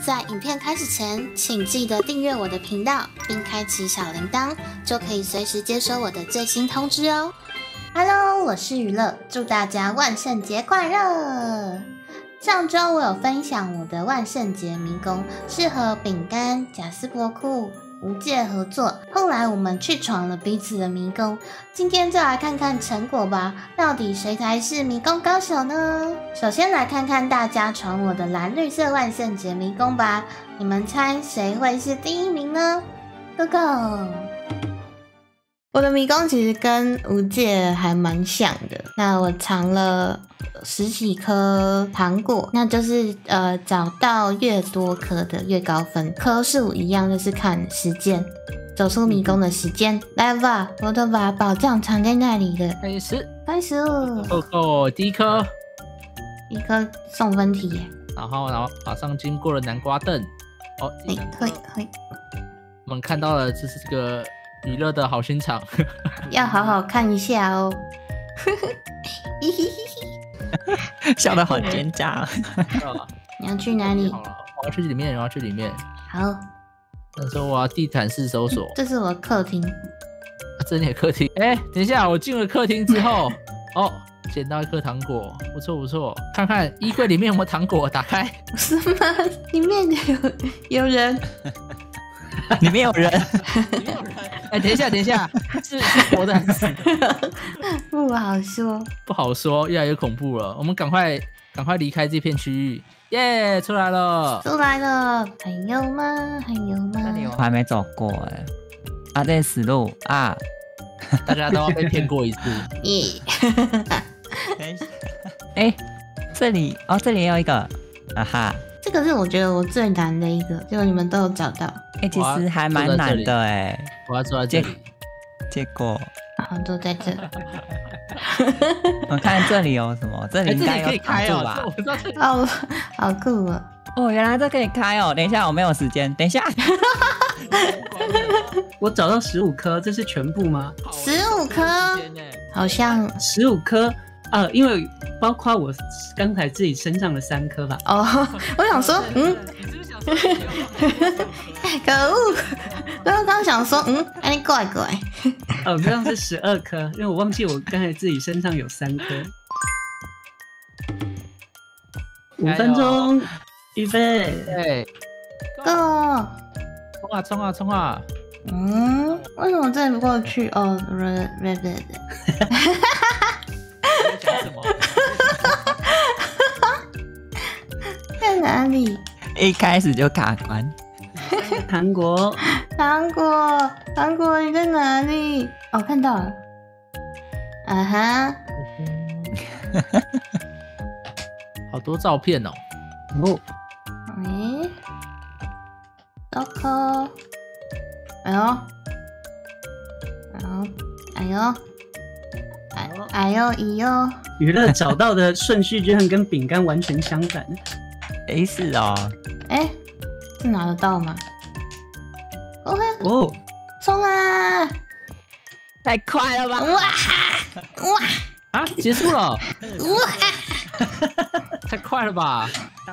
在影片开始前，请记得订阅我的频道，并开启小铃铛，就可以随时接收我的最新通知哦。Hello， 我是娱乐，祝大家万圣节快乐！上周我有分享我的万圣节迷宫，是和饼干、贾斯伯库、无界合作，后来我们去闯了彼此的迷宫。今天就来看看成果吧，到底谁才是迷宫高手呢？首先来看看大家闯我的蓝绿色万圣节迷宫吧，你们猜谁会是第一名呢 ？Go go！ 我的迷宫其实跟无界还蛮像的，那我藏了10几颗糖果，那就是找到越多颗的越高分，颗数一样，就是看时间，走出迷宫的时间。来吧，我都把宝藏藏在那里了。开始哦，第一颗送分题耶， 然后马上经过了南瓜凳。哦， 嘿， 我们看到了这是这个娱乐的好心肠， 要好好看一下哦。 笑得很奸诈。 你要去哪里？ 我要去里面， 好。 那时候我要地毯式搜索。 这是我的客厅。 这是你的客厅？哎，等一下，我进了客厅之后，哦，捡到一颗糖果，不错。看看衣柜里面有没有糖果，打开。 是吗？里面有人。 里面有人。 哎，等一下，是活的还是死的？ 不好说，越来越恐怖了。我们赶快离开这片区域。耶，出来了！ 还有吗？ 那里我还没走过哎。啊，这死路啊！ 大家都要被骗过一次。 耶！ 哎，这里也有一个，啊哈！ 这个是我觉得我最难的一个，结果你们都有找到。 哎，其实还蛮难的哎。 我要坐在这里。 结果， 好，坐在这。 我看这里有什么？这里应该有卡住吧？ 好酷哦！ 哦，原来这可以开哦。等一下，我没有时间。等一下。 我找到15颗，这是全部吗 ？15颗，好像 15颗。因为包括我刚才自己身上的3颗吧。 哦，我想说，可恶！我刚想说，你怪。 这样是12颗，因为我忘记我刚才自己身上有3颗。5分钟，预备， 对 ，Go！ 冲啊！ 为什么这里不过去？哦 ，red。 讲什么？ 在哪里？ 一开始就卡关。 糖果， 你在哪里？哦，看到了。啊哈！ 好多照片哦。 多颗。哎呦！ 娱乐找到的顺序居然跟饼干完全相反。 是哦。 这拿得到吗？ 哦， 冲啊！ 太快了吧！ 哇！ 啊，结束了！哇！太快了吧！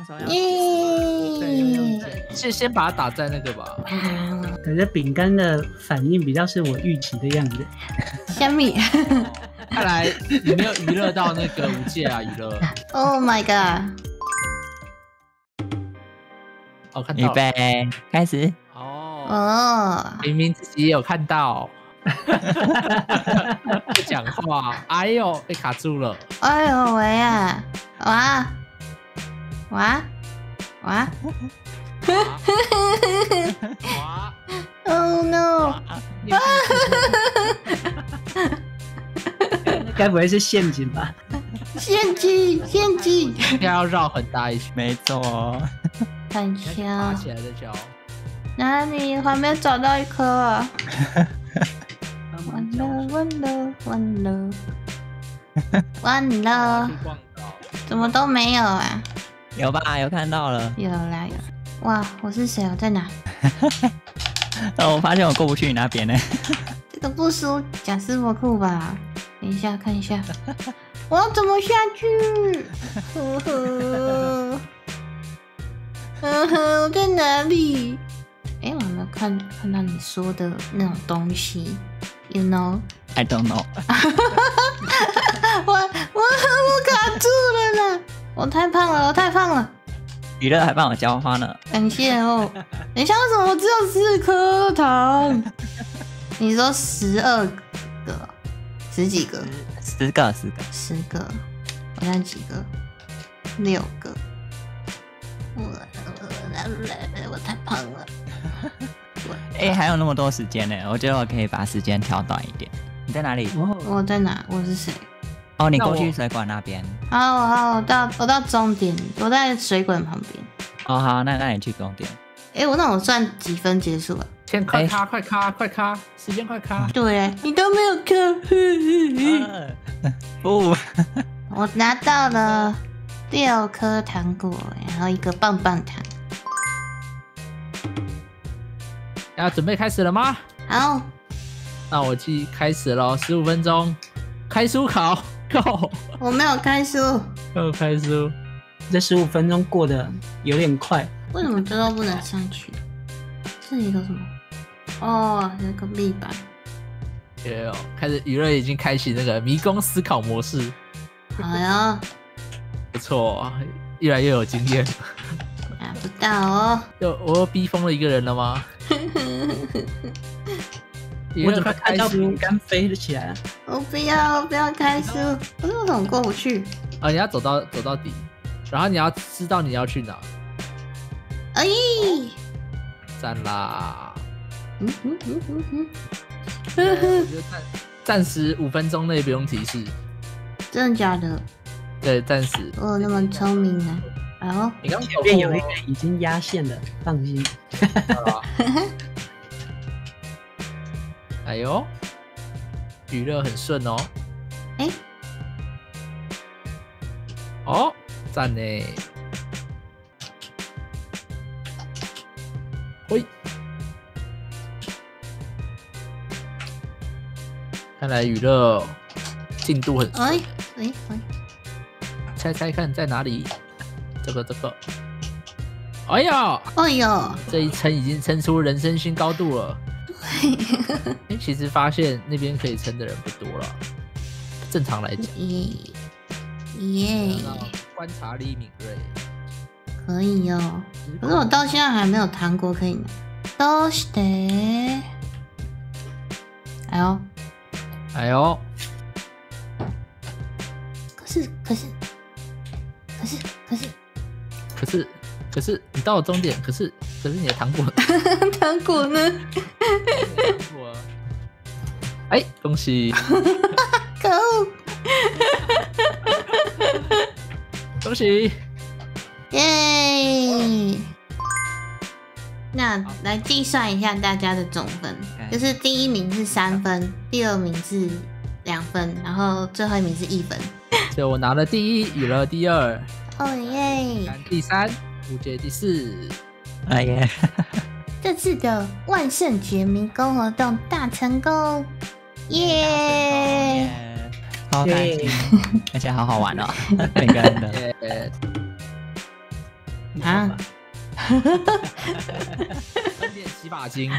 先把它打在那个吧。 感觉饼干的反应比较是我预期的样子。 虾米？ 看来你没有娱乐到那个无界啊，娱乐。 Oh my god！ 哦，看到了。 预备，开始。 明明自己也有看到。不讲话，哎呦，被卡住了。 哎呦喂呀！哇！Oh no！ 该不会是陷阱吧？ 陷阱！ 应该要绕很大一圈。 没错。 看一下。 爬起来的脚。 哪里？我还没有找到一颗啊！完了！怎么都没有啊？ 有吧？有看到了。 有。哇，我是谁？我在哪？ 我发现我过不去你那边呢。 这个不输贾斯伯库吧？等一下看一下，我要怎么下去？ 我在哪里？哎，我有没有看到你说的那种东西 ？You know？ I don't know 我卡住了啦！我太胖了！ 娱乐还帮我浇花呢。 感谢哦。等一下，为什么我只有4颗糖？你说12个，10几个 ？10个。 10个，我现在几个？6个。我太胖了。 还有那么多时间呢，我觉得我可以把时间调短一点。你在哪里？ 我在哪？我是谁？ 哦，你过去水管那边。 好，我到终点，我在水管旁边。 哦，好，那你去终点。 我算几分结束了？ 先快卡，时间快卡。 对，你都没有卡。 不， 我拿到了6颗糖果，然后1个棒棒糖。 要准备开始了吗？ 好， 那我开始咯，15分钟，开书考 ，Go！ 我没有开书， 开书。 这15分钟过得有点快。 为什么这都不能上去？这里有什么？哦，有个壁板。 开始娱乐已经开启那个迷宫思考模式。 好呀， 不错，越来越有经验。 拿不到哦。 我又逼疯了一个人了吗？ 我怎么开到饼干飞了起来了？ 我不要开书，我怎么过不去？ 你要走到底，然后你要知道你要去哪。 哎， 赞啦！我觉得暂时5分钟内不用提示。 真的假的？ 对，暂时。 我有那么聪明啊？哦， 你刚前面有一个已经压线了，放心。 哎呦，娱乐很顺哦。哦，赞呢。喂，看来娱乐进度很顺。猜猜看在哪里？这个。哎呀，这一撑已经撑出人生新高度了。其实发现那边可以撑的人不多了，正常来讲。观察力敏锐， 可以哦。可是我到现在还没有糖果可以拿。どうして？哎呦！可是你到了终点，可是你的糖果，糖果呢？哎，恭喜！可恶！恭喜！耶！那来计算一下大家的总分，就是第1名是3分，第2名是2分，然后最后1名是1分。所以我拿了第1，娱乐第2，哦耶！第3，无界第4。哎耶！这次的万圣节迷宫活动大成功，耶！ 好开心，而且好好玩哦，每个人的。 啊！ 分点洗发精，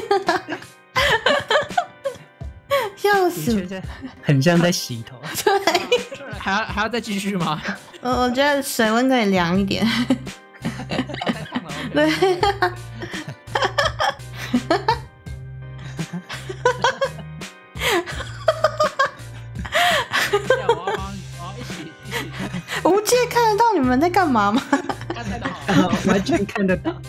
笑死！ 很像在洗头。 对， 还要再继续吗？ 我觉得水温可以凉一点。对。无界看得到你们在干嘛吗？ 看得到，完全看得到。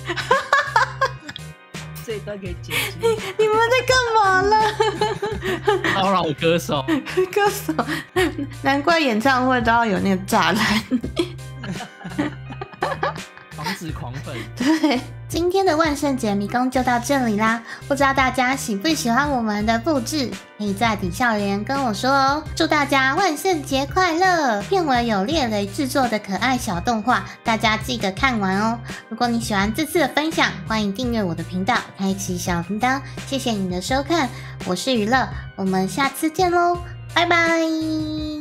这一段可以剪辑。 你们在干嘛了？ 骚扰歌手， 歌手，难怪演唱会都要有那个栅栏。 防止狂粉。 对，今天的万圣节迷宫就到这里啦。不知道大家喜不喜欢我们的布置，可以在底下留言跟我说哦。祝大家万圣节快乐！片尾有列雷制作的可爱小动画，大家记得看完哦。如果你喜欢这次的分享，欢迎订阅我的频道，开启小铃铛。谢谢你的收看，我是娱乐，我们下次见喽，拜拜。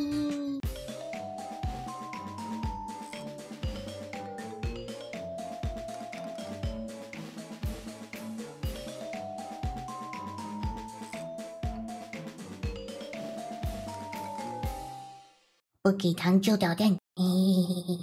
不给糖就捣蛋。嘿嘿嘿嘿。